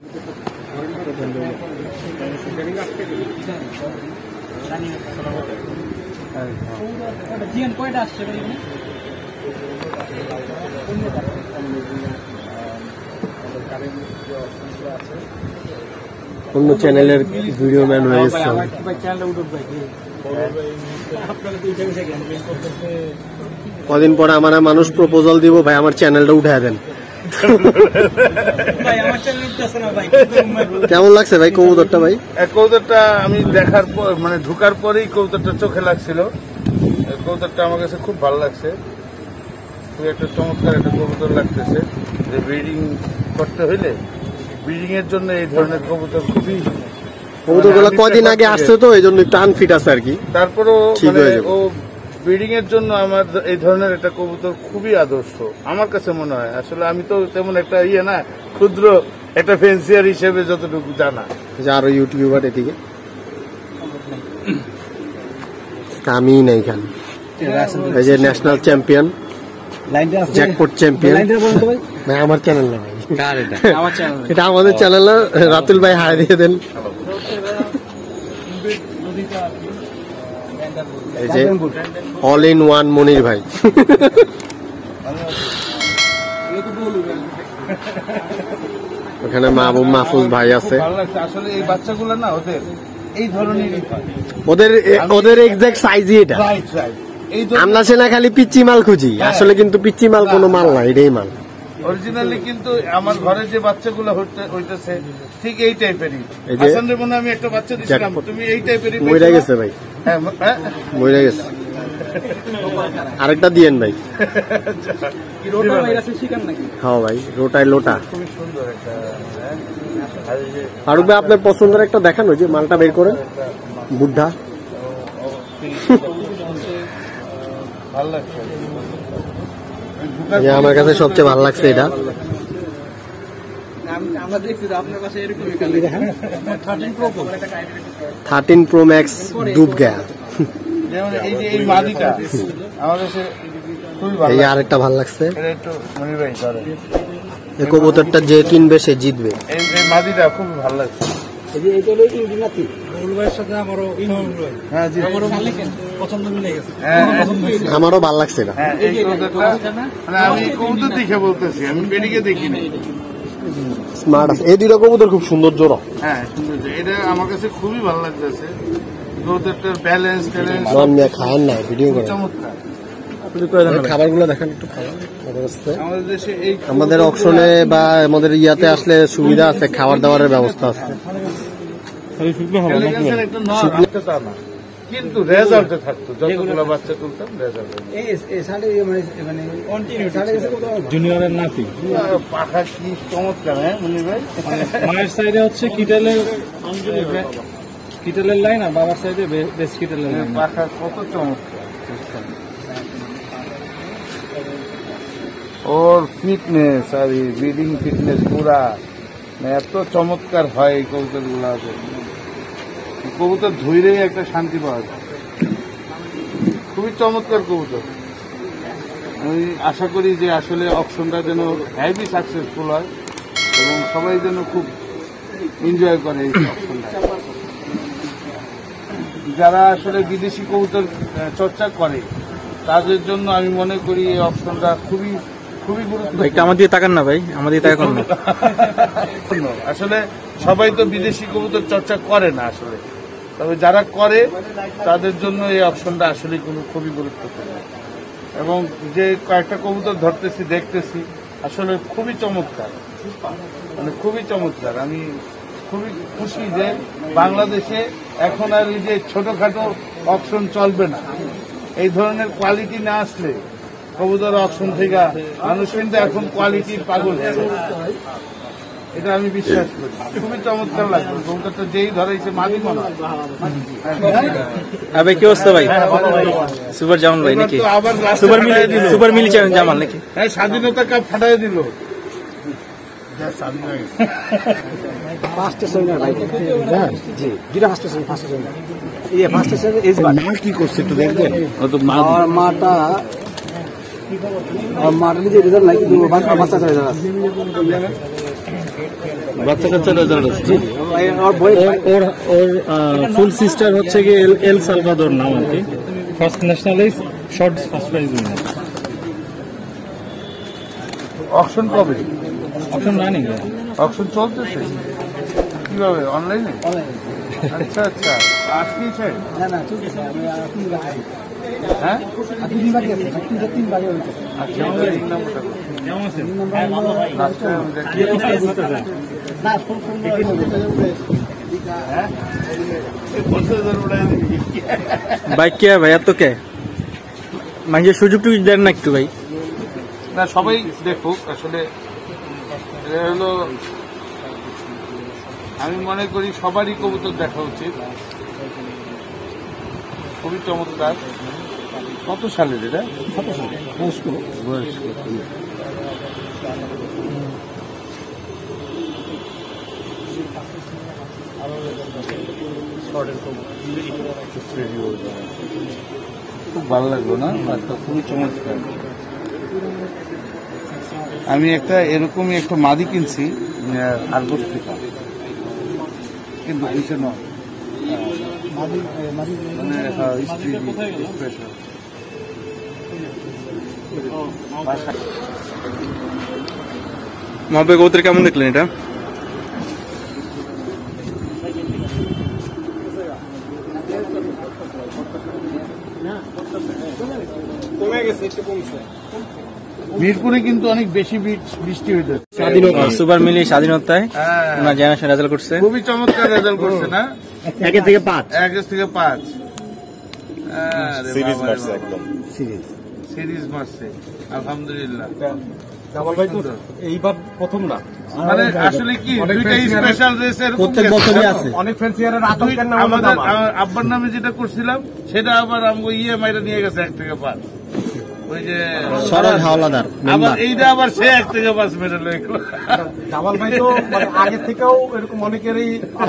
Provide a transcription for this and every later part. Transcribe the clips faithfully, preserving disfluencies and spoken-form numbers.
অন্য চ্যানেলের video man হয়ে গেছে। কদিন পরে আমার মানুষ প্রপোজাল দিব, ভাই আমার চ্যানেলটা উঠায় দেন। কেমন লাগছে ভাই কবুতরটা? ভাই কবুতরটা আমি দেখার পর মানে ঢুকার পরেই কবুতরটা চোখে লাগছিল। কবুতরটা আমার কাছে খুব ভালো লাগছে, খুব একটা চমৎকার একটা কবুতর লাগতেছে। যে ব্রিডিং করতে হইলে ব্রিডিং এর জন্য এই ধরনের কবুতর খুবই, কবুতরগুলো কদিন আগে আসছে তো এই জন্য একটু আনফিট আছে আর কি। তারপরেও মানে ও ব্রিডিং এর জন্য আমার এই ধরনের একটা কবুতর খুবই আদর্শ আমার কাছে মনে হয়। আসলে আমি তো তেমন একটা ইয়ে না, ক্ষুদ্র একটা ফেন্সিয়ার হিসেবে যতটুকু জানা। আরো ইউটিউবার এদিকে আমি নাই খালি এই যে ন্যাশনাল চ্যাম্পিয়ন, জ্যাকপট চ্যাম্পিয়ন। ভাই আমার চ্যানেল না, এটা আমাদের চ্যানেল না। রাতুল ভাই হাই দিয়ে দেন। এই যে অল ইন ওয়ান মনির ভাই। ওখানে মাহবুব মাহফুজ ভাই আছে। আসলে এই বাচ্চাগুলো না ওদের এই ধরনের ওদের ওদের এক্সাক্ট সাইজই এটা। আমরা সেনা খালি পিচ্চি মাল খুঁজি, আসলে কিন্তু পিচ্চি মাল কোনো মাল না, এটাই মাল অরিজিনালি। কিন্তু আমার ঘরে যে বাচ্চাগুলো হইতেছে ঠিক এই টাইপেরই। হাসানের মনে আমি একটা বাচ্চা দিছিলাম, তুমি এই টাইপেরই মইরা গেছে ভাই, মইরা গেছে। আরেকটা দিয়েন ভাই। হ্যাঁ ভাই, রোটায় লোটা। খুবই সুন্দর একটা। ফারুক ভাই আপনার পছন্দের একটা দেখান, ওই যে মালটা বের করেন, বুদ্ধা। ভালো লাগছে আমার কাছে সবচেয়ে ভালো লাগছে এটা। থার্টিন প্রো ম্যাক্স ডুব গয়া। এই আরেকটা ভালো লাগছে। এই কবুতরটা যে কিনবে সে জিতবে। এই মাদিটা খুব ভালো লাগছে। আমারও ভালো লাগছে না। আমি কবুতর দেখে বলতেছি, আমি বেডিকে দেখিনি। স্মার্ট আছে এই দুটো কবুতর, খুব সুন্দর জোড়া। হ্যাঁ সুন্দর, এটা আমার কাছে খুবই ভালো লাগতেছে। কবুতরটার ব্যালেন্স ট্যালেন্স খায়েন না, ভিডিও করেন। চমৎকার। খাবারগুলো দেখেন একটু। আমাদের অকশনে বা আমাদের ইয়াতে আসলে সুবিধা আছে, খাবার দাবারের ব্যবস্থা আছে। কিন্তু রেজাল্টে থাকতো যতগুলো বাচ্চা তুলতাম জুনিয়রের নাতি পাখা কি চমৎকার। হ্যাঁ মনির ভাই, মায়ের সাইডে হচ্ছে কিটেলের কিটেলের লাইন, আর বাবার সাইডে বেশ কিটেলের লাইন। পাখা কত চমৎকার। ওর ফিটনেস আর ব্রিডিং ফিটনেস পুরা এত চমৎকার হয় এই কবুতর গুলা। কবুতর ধৈরেই একটা শান্তি পাওয়া যায়, খুবই চমৎকার কবুতর। আমি আশা করি যে আসলে অপশনটা যেন হেভি সাকসেসফুল হয় এবং সবাই যেন খুব এনজয় করে এই অপশনটা। যারা আসলে বিদেশি কবুতর চর্চা করে তাদের জন্য আমি মনে করি এই অপশনটা খুবই খুবই গুরুত্বপূর্ণ। আমার দিয়ে তাকান না ভাই, আমার দিয়ে তাকান না। আসলে সবাই তো বিদেশি কবুতর চর্চা করে না আসলে, তবে যারা করে তাদের জন্য এই অপশনটা আসলে খুবই গুরুত্বপূর্ণ। এবং যে কয়েকটা কবুতর ধরতেছি দেখতেছি আসলে খুবই চমৎকার, মানে খুবই চমৎকার। আমি খুবই খুশি যে বাংলাদেশে এখন আর এই যে ছোটখাটো অপশন চলবে না। এই ধরনের কোয়ালিটি না আসলে কবুতর অপশন থেকে মানুষ কিন্তু এখন কোয়ালিটির পাগল, এটা আমি বিশ্বাস করি। খুবই চমৎকার লাগবে কবুতরটা, যেই ধরেছে মাঝি মনে হয়। ভাই কি অবস্থা ভাই? সুপার জামান ভাই নাকি? আবার সুপার মিলি সুপার মিলি জামান নাকি? হ্যাঁ, স্বাধীনতা কাপ ফাটাই দিল। কি করছে একটু দেখবেন? মাটা মাটা নিজে রেজাল্ট নাই, কিন্তু বাচ্চা চলে যাচ্ছে। বাচ্চা কাচ্চা রেজাল্ট হচ্ছে। ওর ওর ফুল সিস্টার হচ্ছে কি এল এল সালভাদর নাম আর কি, ফার্স্ট ন্যাশনালে short first prize winner. Auction কবে? অপশন রানিং, অকশন চলতেছে কিভাবে? অনলাইনে? আচ্ছা আচ্ছা, আসলেই চাই। হ্যাঁ ভাই কে ভাই এত কে মানুষের সুযোগ টুযোগ দেন না একটু ভাই? না, সবাই দেখুক। আসলে হলো আমি মনে করি সবারই কবুতর দেখা উচিত। খুবই চমৎকার। কত সালের এটা? বয়স্ক বয়স্ক খুব ভালো লাগলো না? বাচ্চা খুবই চমৎকার। আমি একটা এরকমই একটা মাদি কিনছি আরগোস থেকে, কিন্তু নিচে নয়, মানে স্ত্রী স্পেশাল। মহাবে কবুতর কেমন দেখলেন এটা? কমে গেছে, একটু কমছে। মিরপুরে কিন্তু অনেক বেশি বৃষ্টি হইতে। স্বাধীনতা সুপার মিলি স্বাধীনতায় ওনার জেনারেশন রেজাল্ট করছে, খুবই চমৎকার রেজাল্ট করছে না? এক থেকে পাঁচ, এক থেকে পাঁচ সিরিজ মারছে, একদম সিরিজ সিরিজ মারছে। আলহামদুলিল্লাহ। জামাল ভাই তো এইবার প্রথম না, মানে আসলে কি দুইটা স্পেশাল রেসের প্রত্যেক বছরই আছে। অনেক ফ্যান্সিয়ারের আতঙ্কের নাম আমাদের আব্বার নামে যেটা করছিলাম সেটা আবার আমাকে ইএমআইটা নিয়ে গেছে এক থেকে পাঁচ। ওই যে সরল হাওলাদার আবার এইটা আবার সে এক থেকে পাঁচ মেডেল হয়ে গেল। জামাল ভাই তো মানে আগে থেকেও এরকম অনেকেরই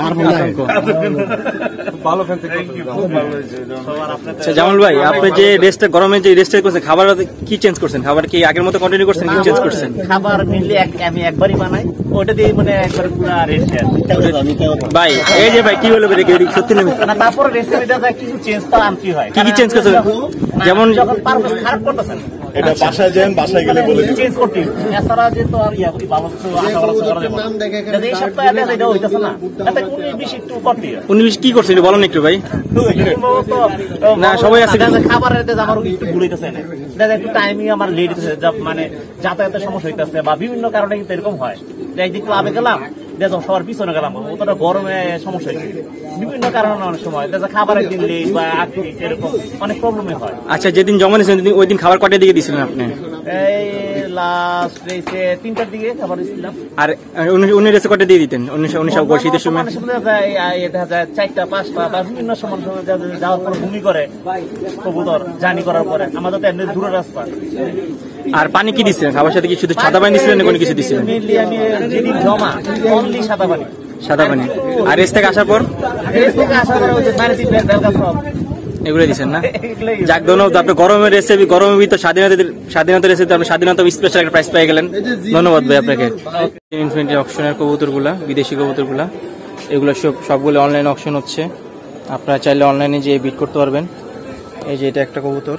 ভালো ফ্যান থেকে। খুব ভালো হয়েছে। আচ্ছা জামাল ভাই, আপনি যে রেস্টটা গরমে যে রেস্টটা করছেন, খাবার কি চেঞ্জ করছেন? খাবার কি আগের মতো কন্টিনিউ করছেন কি চেঞ্জ করছেন? খাবার মিললে আমি একবারই বানাই, ওটা দিয়ে মানে একবার পুরো রেস্ট ভাই এই যে ভাই কি বলবো সত্যি না? তারপরে রেসিপিটা কিছু চেঞ্জ তো আনতে হয়। কি কি চেঞ্জ করছেন? যেমন যখন পারপাস খারাপ করতেছেন এটা বাসায় যান, বাসায় গেলে বলে দিন। চেঞ্জ করতে এছাড়া যে তো আর ইয়া করি ভালো কিছু আশা করা যাবে না। এই সপ্তাহে এটা হইতাছে না, এটা কোন বেশি একটু করতে হয়। উনি কি করছেন বলেন একটু ভাই? না সবাই আছে, খাবারের আমার একটু ভুল হইতেছে না, দেখা একটু টাইমিং আমার লেট হইতেছে, মানে যাতায়াতের সমস্যা হইতেছে বা বিভিন্ন কারণে কিন্তু এরকম হয়। একদিন ক্লাবে গেলাম, দেখো সবার পিছনে গেলাম, ওটা গরমে সমস্যা হয়েছে বিভিন্ন কারণে। অনেক সময় দেখা খাবার একদিন লেট বা এরকম অনেক প্রবলেমে হয়। আচ্ছা যেদিন জমা নিয়েছেন ওই দিন খাবার কটার দিকে দিয়েছিলেন আপনি? এই লাস্ট রেসে তিনটার দিকে খাবার দিয়েছিলাম। আর উনি রেসে কটা দিয়ে দিতেন? উনিশ শীতের সময় দেখা যায় চারটা পাঁচটা বা বিভিন্ন সময় যাওয়ার পর ভূমি করে কবুতর জার্নি করার পরে। আমাদের তো এমনি দূরের রাস্তা। আর পানি কি দিচ্ছিলেন? খাবার সাথে কি শুধু সাদা পানি দিচ্ছিলেন না কোনো কিছু দিচ্ছিলেন? মেনলি আমি যেদিন জমা অনলি সাদা পানি। সাদা পানি। আর রেস থেকে আসার পর রেস থেকে আসার পর ওই যে পানি দিবেন বেলকা সব এগুলো দিচ্ছেন না? যাক ধন্যবাদ। আপনি গরমের রেসিপি গরমের ভিতর স্বাধীনতা স্বাধীনতা রেসিপি আপনি স্বাধীনতা স্পেশাল একটা প্রাইজ পেয়ে গেলেন, ধন্যবাদ ভাই আপনাকে। ইনফিনিটি অকশনের কবুতর গুলা, বিদেশি কবুতর গুলা, এগুলো সব সবগুলো অনলাইন অকশন হচ্ছে। আপনারা চাইলে অনলাইনে যেয়ে বিট করতে পারবেন। এই যে এটা একটা কবুতর,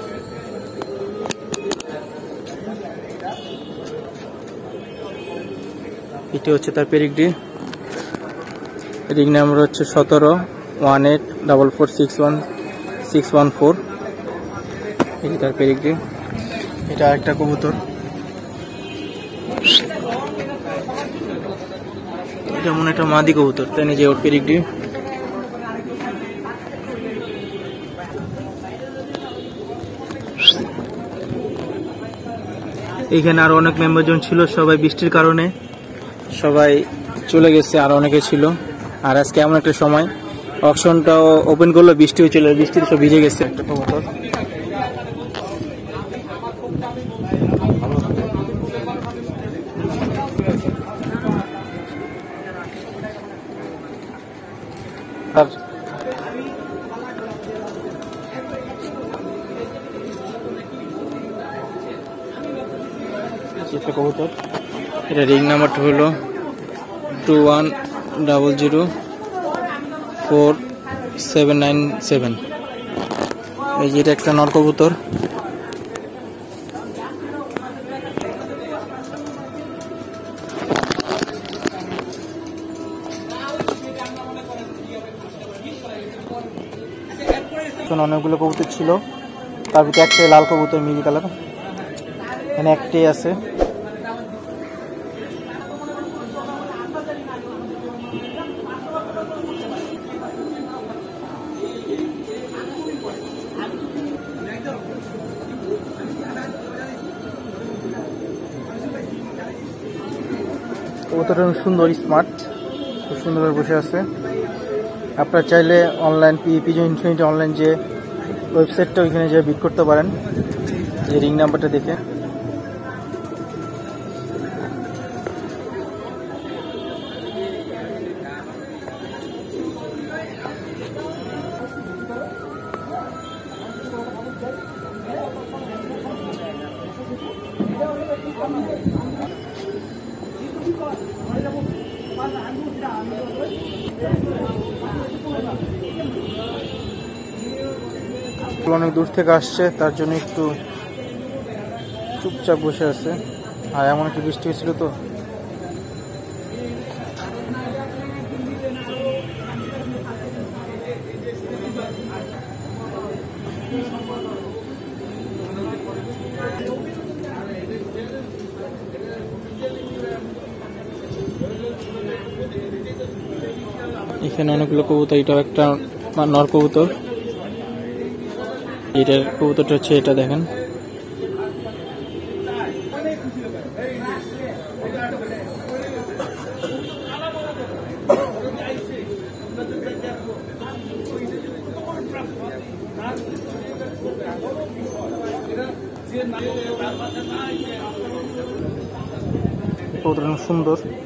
এটি হচ্ছে তার পেরিগ্রি। রিং নাম্বার হচ্ছে সতেরো one eight double four six one six one four. এটি তার পেরিগ্রি। এটা আরেকটা কবুতর, এটা মনে একটা মাদি কবুতর, তাই নিজে ওর পেরিগ্রি। এইখানে আরো অনেক মেম্বারজন ছিল, সবাই বৃষ্টির কারণে সবাই চলে গেছে, আর অনেকে ছিল। আর আজকে এমন একটা সময় অকশনটাও ওপেন করলো, বৃষ্টি হয়েছিল, বৃষ্টিতে সব ভিজে গেছে। একটা কবুতর আর একটা কবুতর, এটা রিং নাম্বারটা হলো two one double zero four seven nine seven. এই যে এটা একটা নর কবুতর। অনেকগুলো কবুতর ছিল, তার ভিতরে একটাই লাল কবুতর মিলি কালার, এখানে একটাই আছে। কবুতরটা সুন্দর, স্মার্ট, খুব সুন্দরভাবে বসে আছে। আপনারা চাইলে অনলাইন পিজন ইনফিনিটি অনলাইন যে ওয়েবসাইটটা ওইখানে যে বিট করতে পারেন, যে রিং নাম্বারটা দেখে। অনেক দূর থেকে আসছে, তার জন্য একটু চুপচাপ বসে আছে। আর এমন একটু বৃষ্টি হয়েছিল তো। এখানে অনেকগুলো কবুতর, এটাও একটা নর কবুতর। এটার কবুতরটা হচ্ছে এটা, দেখেন। কবুতরটা সুন্দর।